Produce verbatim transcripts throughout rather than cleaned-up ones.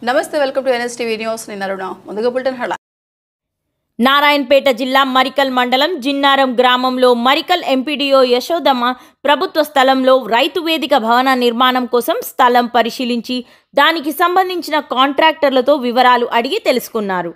నమస్తే, welcome to NSTV news. నేను అరుణ. ముందుగా బులెటిన్ హెడ్లైన్స్. నారాయణపేట జిల్లా మరికల్ మండలం జిన్నారం గ్రామంలో మరికల్ ఎంపీడీఓ యశోదమ్మ ప్రభుత్వ స్థలంలో రైతు వేదిక భవన నిర్మాణం కోసం స్థలం పరిశీలించి దానికి సంబంధించిన కాంట్రాక్టర్లతో వివరాలు అడిగి తెలుసుకున్నారు.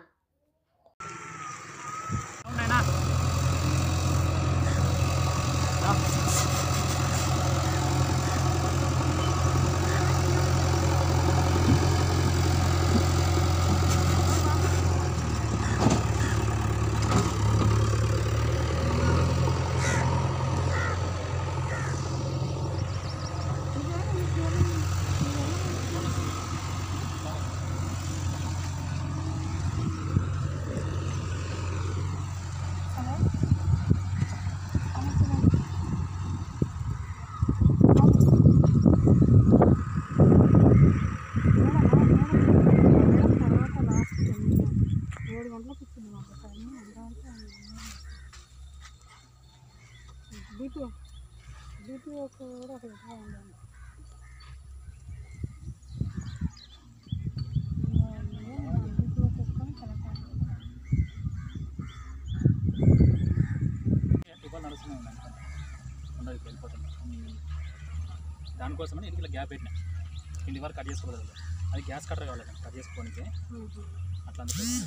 దానికోసమని ఇంటికి గ్యాప్ పెట్టినా ఇంటి వరకు కట్ చేసుకోవాలి. అది గ్యాస్ కట్టర్ కావాలి కట్ చేసుకోనికి. అట్లా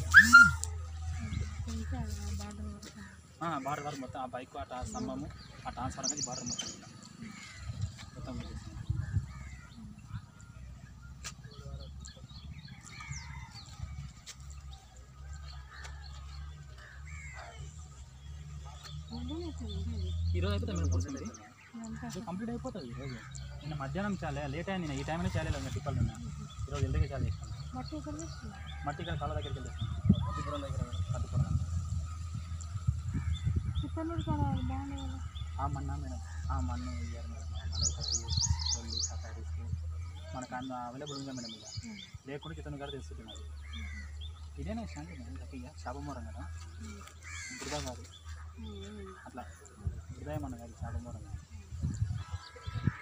బార్డర్ వరకు మొత్తం ఆ బైక్ ఆ స్తంభము ఆ ట్రాన్స్ఫర్ అనేది బార్డర్ మొత్తం మొత్తం ఈరోజు అయిపోతే మేము పుడుతుంది కంప్లీట్ అయిపోతుంది. ఈరోజు నిన్న మధ్యాహ్నం చాలా లేట్ అయింది. నేను ఈ టైంలో చేయలేదు. ఇంకా టిప్పలు ఉన్నాయి. ఈరోజు ఎంతకే చాలా చేస్తాను. మట్టి ఇక్కడ కాళ్ళ దగ్గరికి వెళ్ళేస్తాను. పత్తిపురం దగ్గర పత్తిపురం ఆ మన్న మేడం ఆ మన్ను ఇయ్యారు మేడం. మళ్ళీ సఫారీస్ మనకు అన్న అవైలబుల్ ఉందా మేడం. ఇక లేకుండా చిత్తను గారు తెలుస్తున్నది. ఇదేనా శాంతి మేడం తప్పిగా శాపమూరం కదా బురదా కాదు. అట్లా హృదయం అన్న కాదు శాపమూరం.